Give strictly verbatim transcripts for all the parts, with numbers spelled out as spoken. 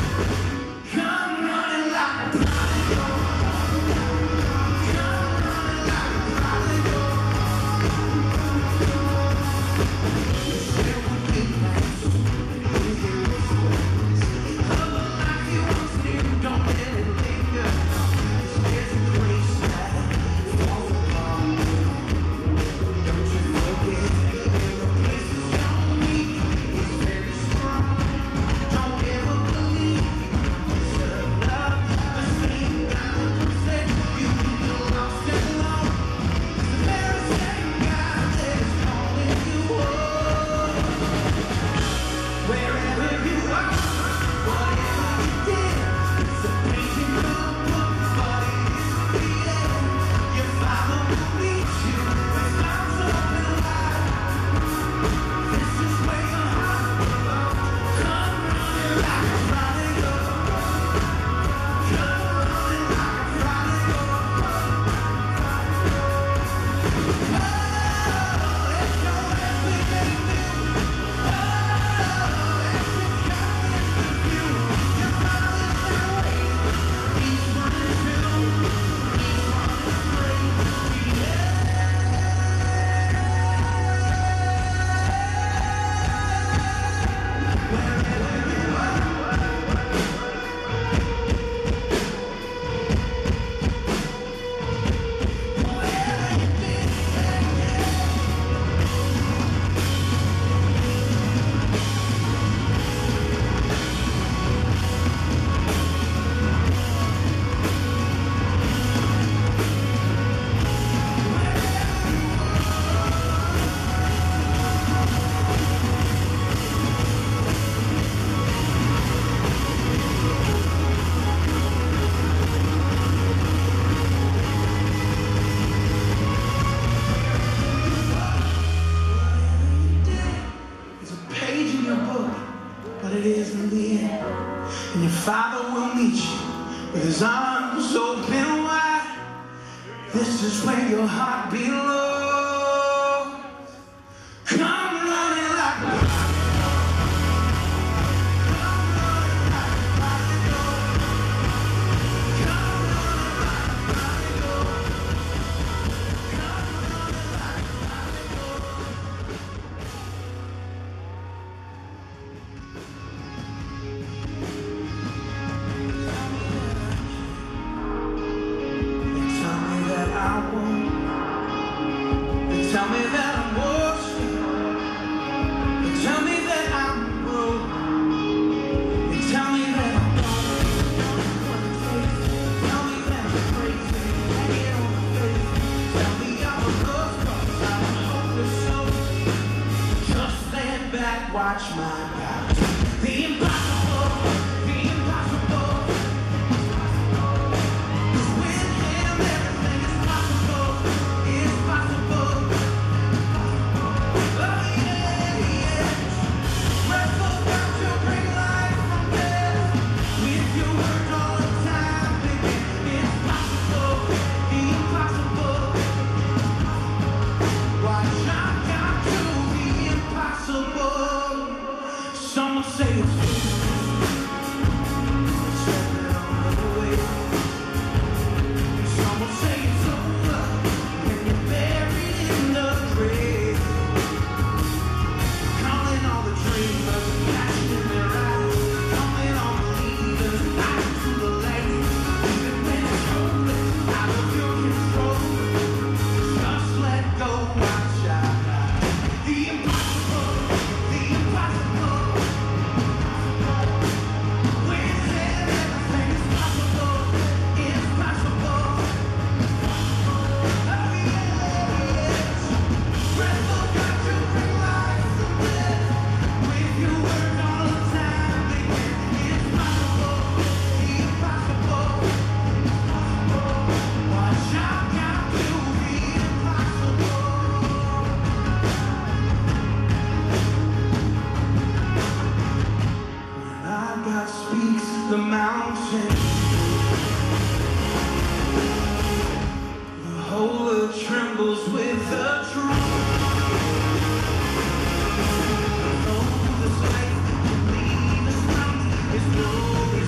And your Father will meet you with his arms open wide. This is where your heart belongs. Come running like a tell me that I'm worship. Tell me that I'm broke. Tell me that I'm gone. Tell me that I'm crazy. Hanging on my face. Tell me I'm a lost cause I'm a hopeless soul. Just stand back, watch my power. The impossible, the impossible. With him everything is possible. It's possible. Someone say it's true. Step it on the way. Someone say it's over and you're buried in the grave. Calling all the dreamers, passion in their eyes. Calling all the leaders, out to the lane. Even when it's hopeless, out of your control. Just let go, watch out. The impossible, the impossible. God speaks the mountain. The whole earth trembles with the truth. Oh, the sight can lead us from his glory.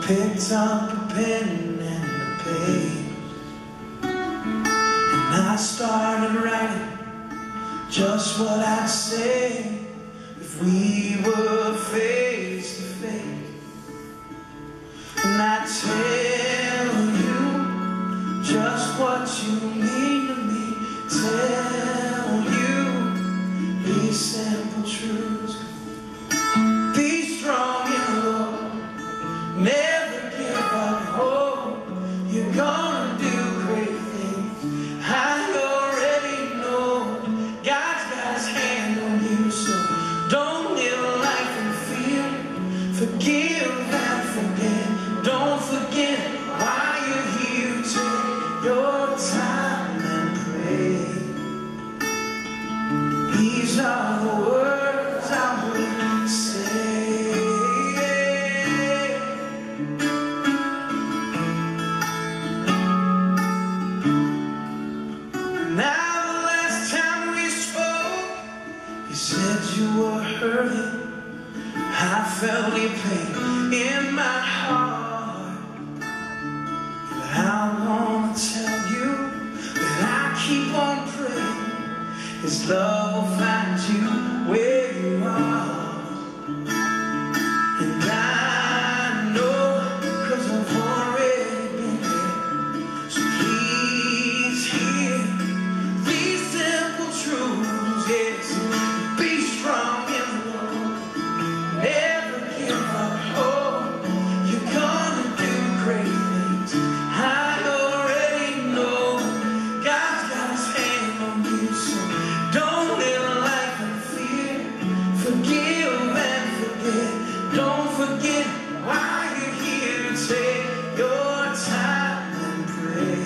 picked up a pen and a page, and I started writing just what I'd say if we were face to face. And I'd tell you just what you mean to me, tell you these simple truths. Be strong in the Lord, never give up hope. You're gonna do great things. I already know God's got his hand on you, so don't live life in fear. Forgive and forget. Don't forget why you're here. Take your time and pray. These are the words I would say. Now the last time we spoke, you said you were hurting. I felt your pain in my heart, but I want to tell you that I keep on praying His love will find you where you are. And I know, 'cause I've already been there. So please hear these simple truths. Yes, be strong in the Lord, never give up hope. You're gonna do great things. I already know God's got his hand on you, so don't live life in fear. Forgive and forget. Don't forget why you're here. Take your time and pray.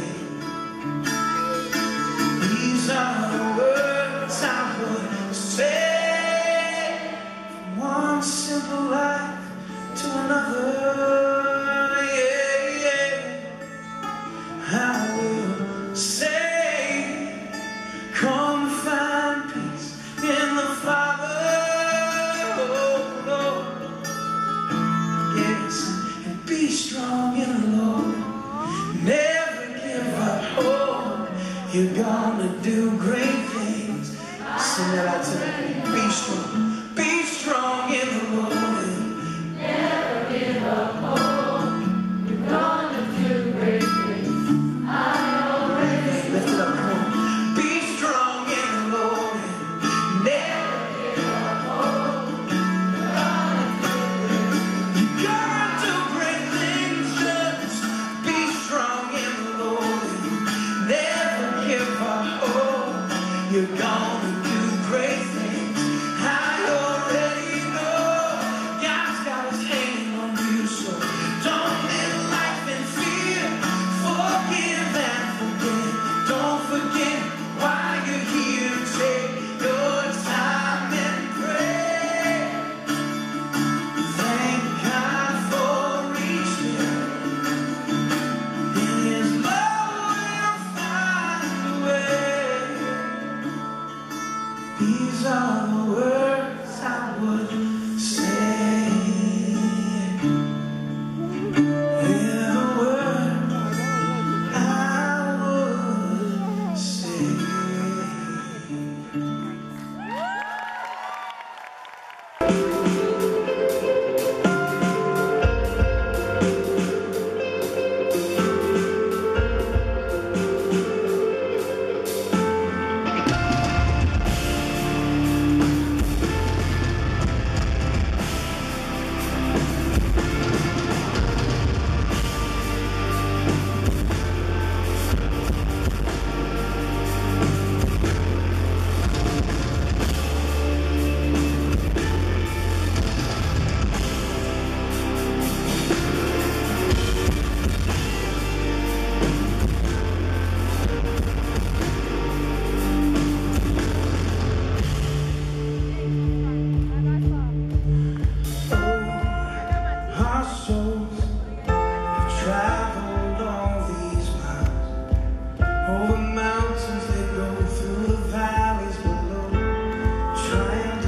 These are the words I would say. From one simple life to another, yeah, yeah. I will say, come find peace in the Father, oh Lord. Yes, and be strong in the Lord. Never give up hope. You're gonna do great things. Sing that out to me. Be strong. Be strong in the Lord. Never give up hope. You're gonna do great things. I already Lift it up, come on. Be strong in the Lord. Never give up hope. You're gonna do great things. You're gonna do great things. Just be strong in the Lord. Never give up hope. You're gonna do great things. I already know God's got his hand on you, so don't live life in fear. Forgive and forget. Don't forget why you're here. Take your time and pray. Thank God for each day. In His love we'll find a way. These are the words I would say. Yeah, the words I would say.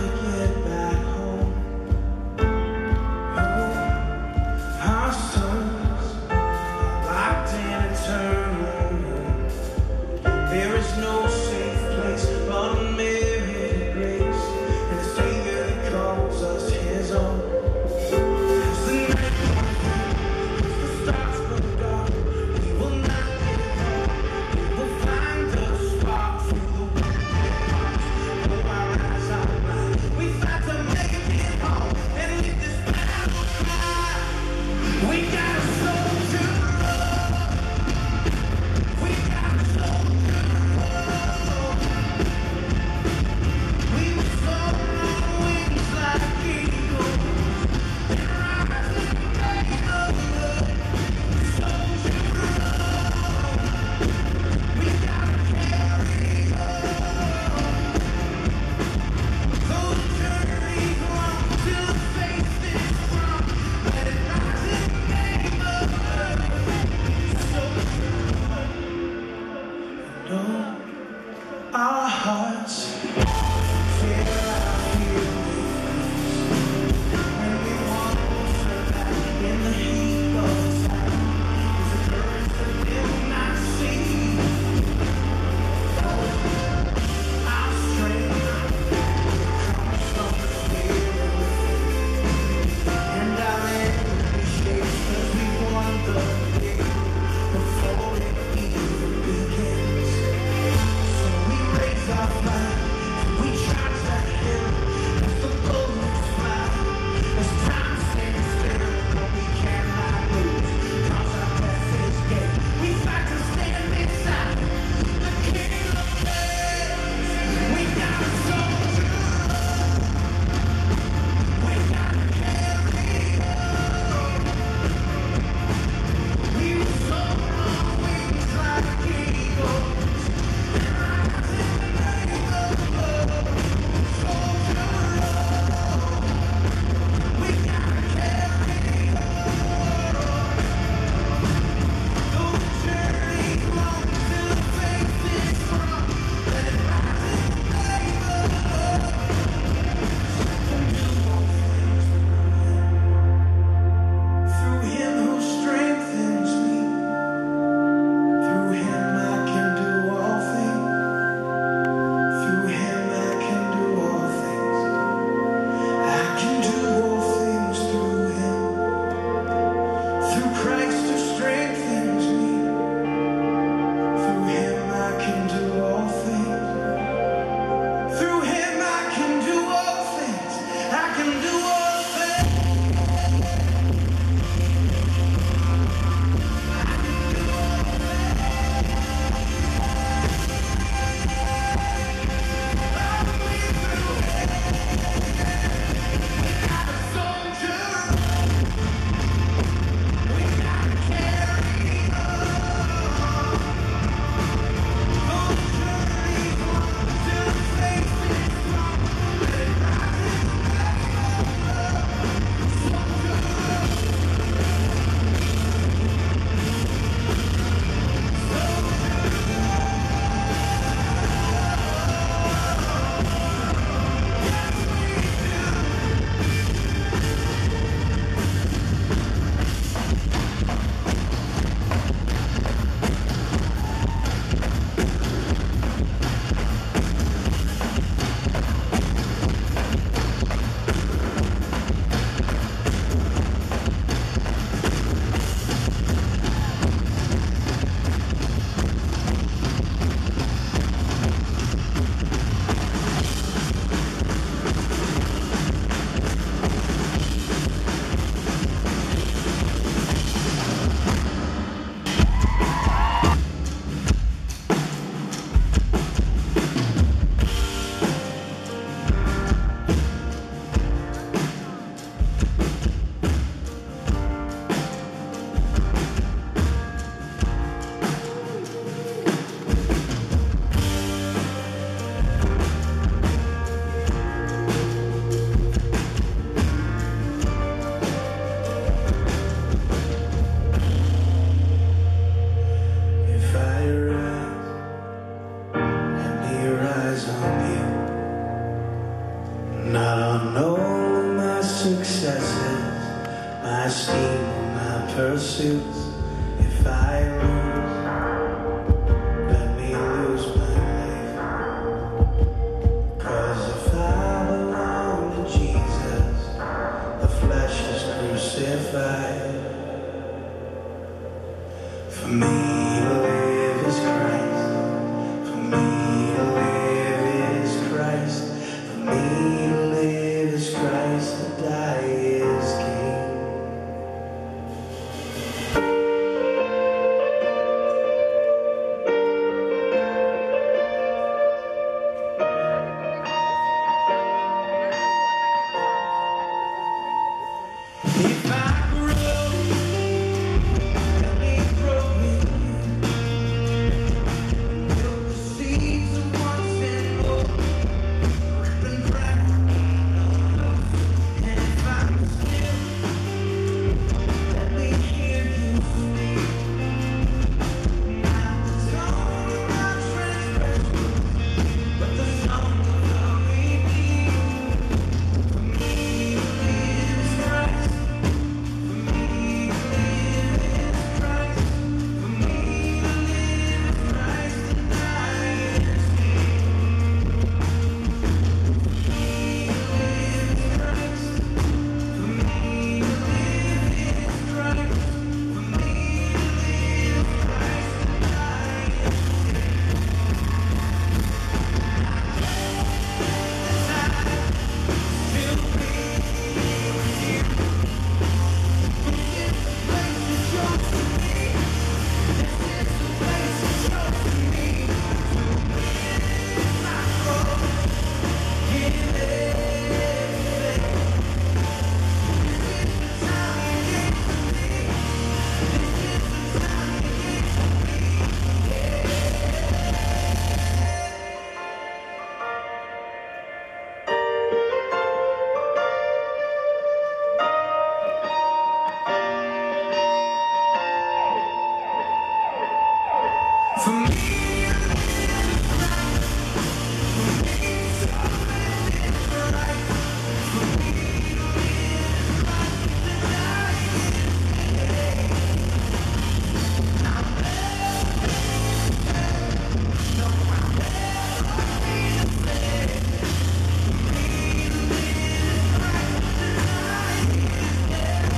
Our son pursuits. If I lose, let me lose my life. 'Cause if I belong to Jesus, the flesh is crucified. For me to live is Christ. For me to live is Christ. For me to live is Christ. To die is King. If I grow, let me grow with you. Build the seeds of once and more, rip and crack. And if I'm still, let me hear you speak. Not the tone of my transgression, but the song of the redeemed. For me to live is Christ. For me to live is Christ. For me to live is Christ, and die is King. For me to live is Christ. For me to live is Christ. For me to live is Christ, and die is still be with you. This is the place you chose for me. This is the place you chose for me. To win my soul, give everything. This is the time you gave to me. This is the time you gave to me. For me to live is Christ. For me to live is Christ. For me to live is Christ. To die is gain. I'll never be the same. No, I'll never be the same. For me to live is Christ. To die is gain.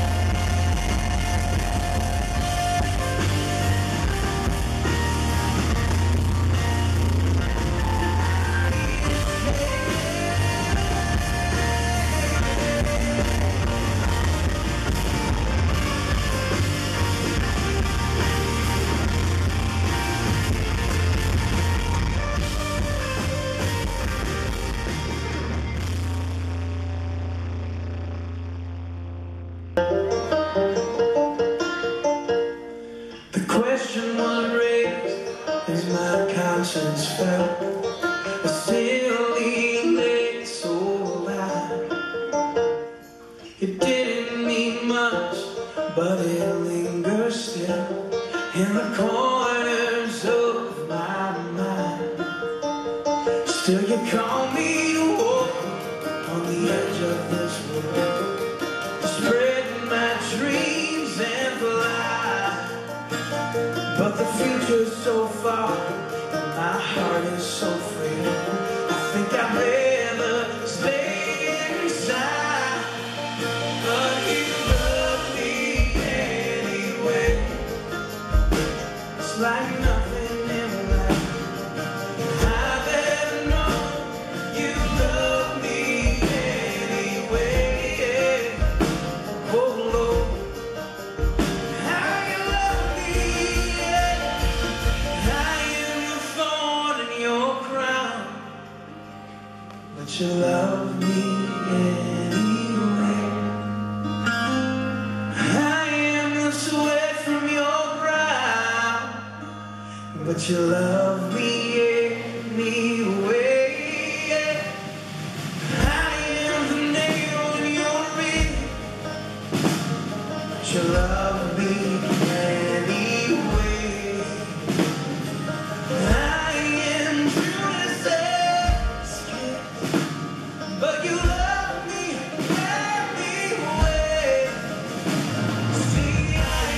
The question was raised as my conscience felt a ceiling laid so high. It didn't mean much, but it lingers still in the corners of my mind. Still, you call me to walk on the edge of this world, spreading my dreams and fly. But the future's so far, and my heart is so free. I think I'd rather stay inside. But you love me anyway. It's like nothing in life I've ever known. You love me anyway. Oh Lord, how you love me. I am the thorn in your crown, but you love me anyway. I am the sweat from your brow, but you love me anyway. I am the nail in your rib, but you love me anyway. I am Judas's kiss, but you love me anyway. See, I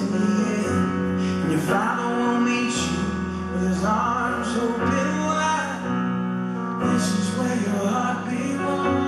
the end. And your Father will meet you with his arms open wide. This is where your heart belongs.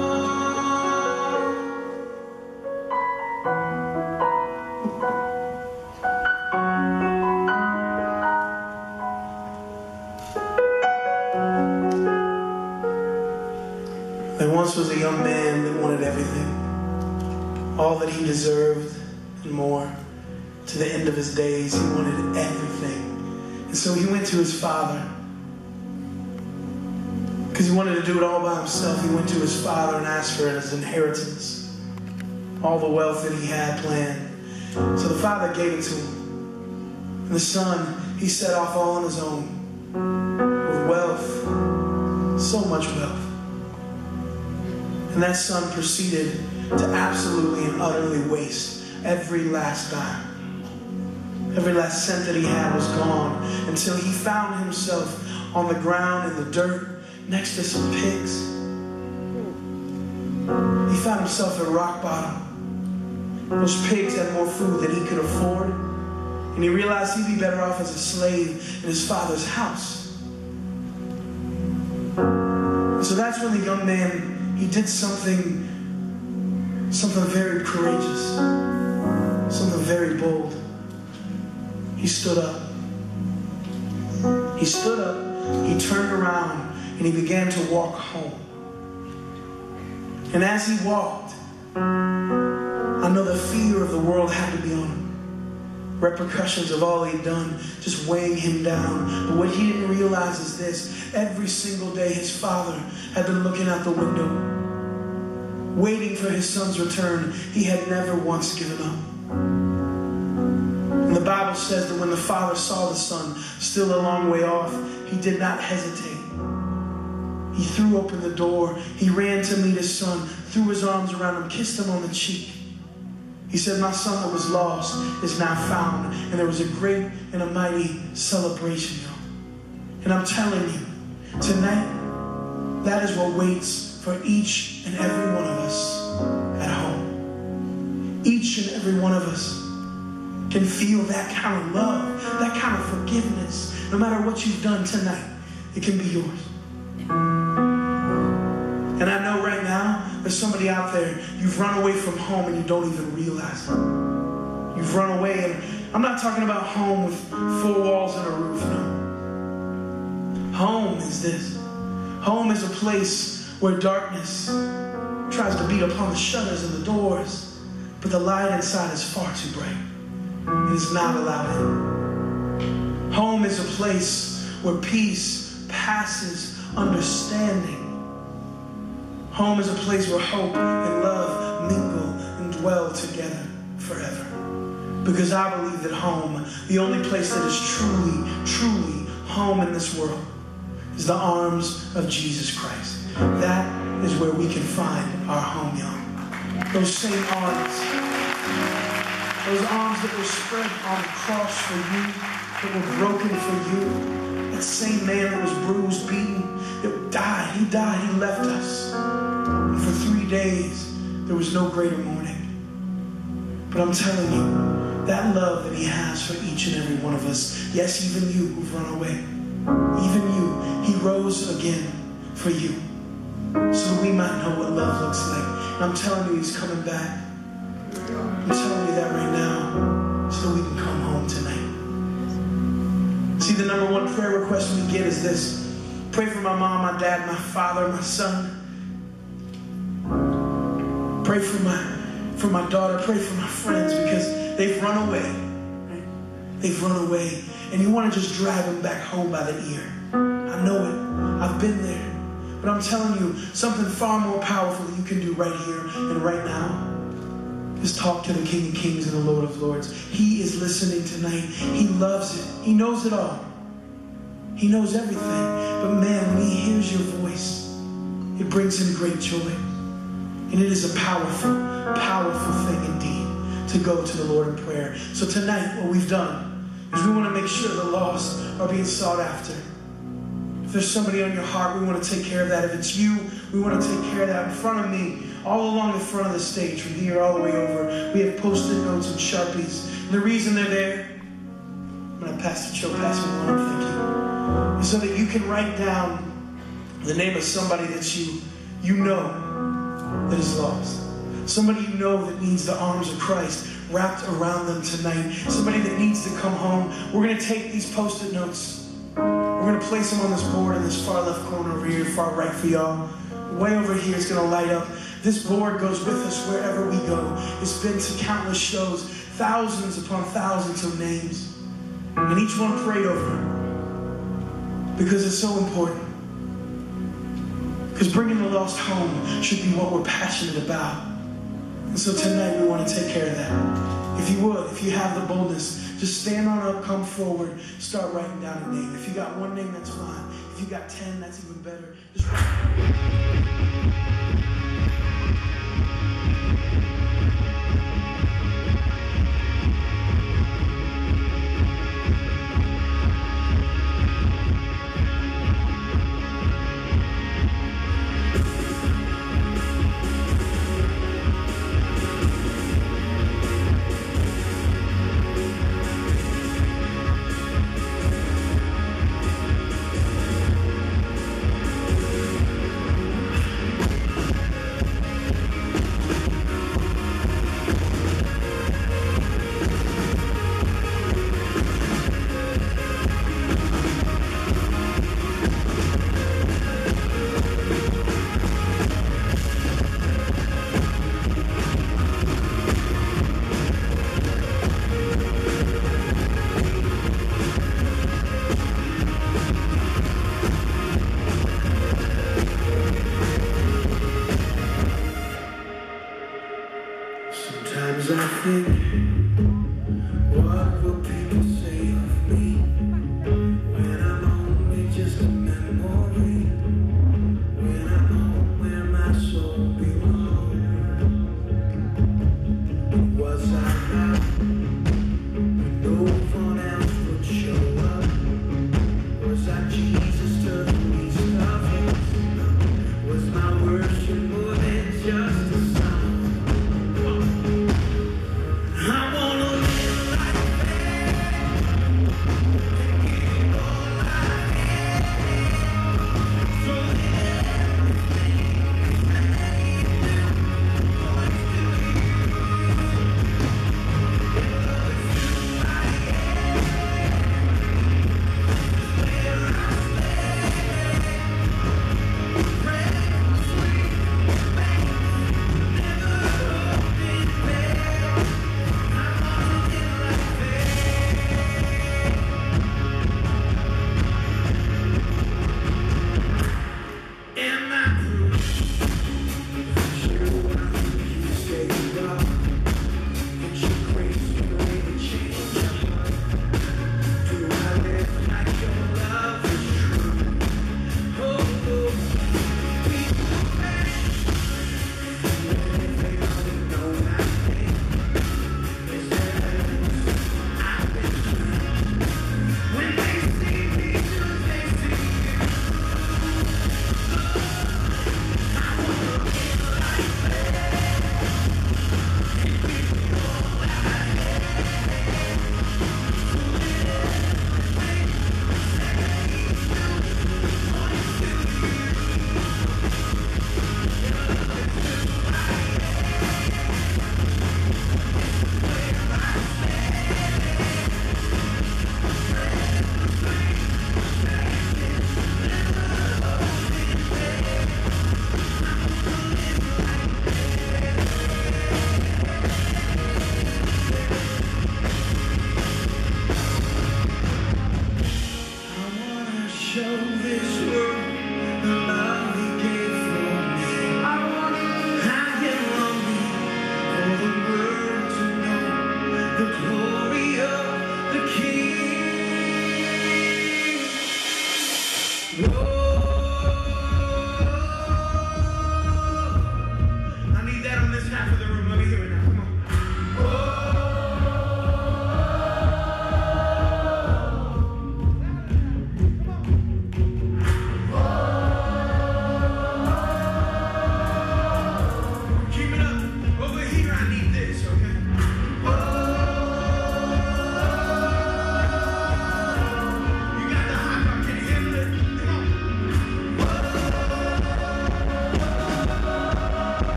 There once was a young man that wanted everything, all that he deserved and more. To the end of his days, he wanted everything. And so he went to his father. Because he wanted to do it all by himself, he went to his father and asked for his inheritance, all the wealth that he had planned. So the father gave it to him. And the son, he set off all on his own, with wealth, so much wealth. And that son proceeded to absolutely and utterly waste every last dime. Every last cent that he had was gone, until he found himself on the ground in the dirt next to some pigs. He found himself at rock bottom. Those pigs had more food than he could afford, and he realized he'd be better off as a slave in his father's house. And so that's when the young man, he did something, something very courageous, something very bold. He stood up. He stood up, he turned around, and he began to walk home. And as he walked, I know the fear of the world had to be on him. Repercussions of all he'd done just weighing him down. But what he didn't realize is this: every single day his father had been looking out the window, waiting for his son's return. He had never once given up. And the Bible says that when the father saw the son still a long way off, he did not hesitate. He threw open the door. He ran to meet his son, threw his arms around him, kissed him on the cheek. He said, "My son that was lost is now found." And there was a great and a mighty celebration, y'all. And I'm telling you, tonight, that is what waits for each and every one of us at home. Each and every one of us can feel that kind of love, that kind of forgiveness. No matter what you've done tonight, it can be yours. And I know right now, there's somebody out there, you've run away from home and you don't even realize it. You've run away, and I'm not talking about home with four walls and a roof, no. Home is this. Home is a place where darkness tries to beat upon the shutters and the doors, but the light inside is far too bright. It is not allowed in. Home is a place where peace passes understanding. Home is a place where hope and love mingle and dwell together forever. Because I believe that home, the only place that is truly, truly home in this world, is the arms of Jesus Christ. That is where we can find our home, y'all. Those same arms. Those arms that were spread on the cross for you, that were broken for you. That same man that was bruised, beaten, that died. He died. He left us. And for three days, there was no greater mourning. But I'm telling you, that love that he has for each and every one of us, yes, even you who've run away, even you, he rose again for you, so that we might know what love looks like. And I'm telling you, he's coming back. I'm telling you that right now, so that we can come home tonight. See, the number one prayer request we get is this: pray for my mom, my dad, my father, my son. Pray for my, for my daughter. Pray for my friends, because they've run away. They've run away. And you want to just drag them back home by the ear. I know it. I've been there. But I'm telling you, something far more powerful that you can do right here and right now is talk to the King of Kings and the Lord of Lords. He is listening tonight. He loves it. He knows it all. He knows everything. But man, when he hears your voice, it brings him great joy. And it is a powerful, powerful thing indeed to go to the Lord in prayer. So tonight, what we've done is we want to make sure the lost are being sought after. If there's somebody on your heart, we want to take care of that. If it's you, we want to take care of that. In front of me all along the front of the stage, from here all the way over, we have post-it notes and Sharpies. And the reason they're there, I'm going to pass the show, pass me one, thank you, is so that you can write down the name of somebody that you, you know that is lost. Somebody you know that needs the arms of Christ wrapped around them tonight. Somebody that needs to come home. We're going to take these post-it notes. We're going to place them on this board in this far left corner over here, far right for y'all. Way over here, it's going to light up. This board goes with us wherever we go. It's been to countless shows, thousands upon thousands of names. And each one prayed over because it's so important. Because bringing the lost home should be what we're passionate about. And so tonight we want to take care of that. If you would, if you have the boldness, just stand on up, come forward, start writing down a name. If you got one name, that's fine. If you got ten, that's even better. Just Sometimes I think, what will people